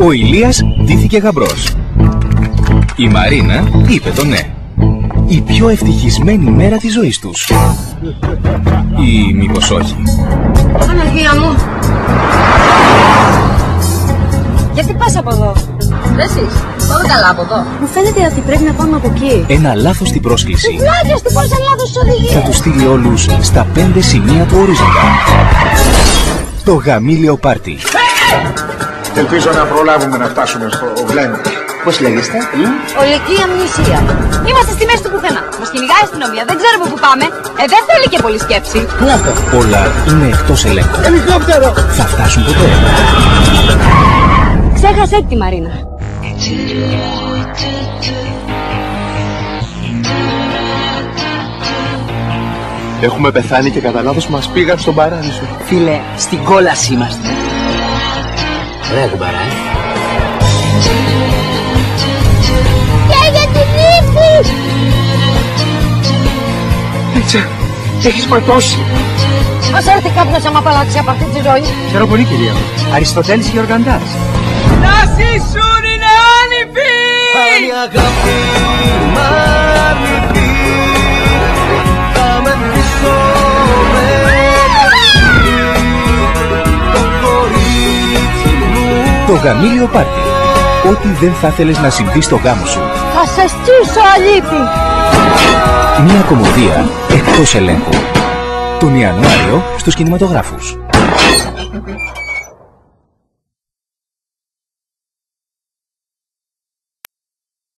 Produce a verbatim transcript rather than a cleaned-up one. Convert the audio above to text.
Ο Ηλίας ντύθηκε γαμπρός. Η Μαρίνα είπε το ναι. Η πιο ευτυχισμένη μέρα της ζωής τους. Ή μήπως όχι? Αναγία μου. Γιατί πας από εδώ? Δεν εσείς. Πάμε καλά από εδώ. Μου φαίνεται ότι πρέπει να πάμε από εκεί. Ένα λάθος στην πρόσκληση. Οι βλάκες του πώς λάθος της οδηγίας. Θα τους στείλει όλους στα πέντε σημεία του ορίζοντα. Το γαμήλιο πάρτι. Ελπίζω να προλάβουμε να φτάσουμε στο Γλένο. Πώς λέγεστε? Ολική αμνησία. Είμαστε στη μέση του πουθενά. Μας κυνηγάει η αστυνομία. Δεν ξέρουμε πού πάμε. Ε, δεν θέλει και πολύ σκέψη. Τι είναι αυτό? Όλα είναι εκτός ελέγχου. Ελικόπτερο! Θα φτάσουν ποτέ? Ξέχασε τη Μαρίνα. Έχουμε πεθάνει και κατά λάθος μας πήγαν στον παράδεισο. Φίλε, στην κόλαση είμαστε. Ωραία κουμπάρα, ε. Και για την ύφη! Μίτσα, έχεις ματώσει. Ας έρθει κάποιος άμα απαλλάξει από αυτή τη ζωή. Χαίρομαι πολύ, κυρία μου. Αριστοτέλης Γεωργαντάς. Να ζήσουν οι νεάνυφοι! Αν η αγάπη μ' αρνηθεί, θα με πίσω με το κορίτσι μου. Το γαμήλιο πάρτι. Ό,τι δεν θα θέλεις να συμβεί στο γάμο σου. Θα σε στήσω, αλήτη! Μια κομμωδία εκτός ελέγχου. Τον Ιανουάριο στους κινηματογράφους.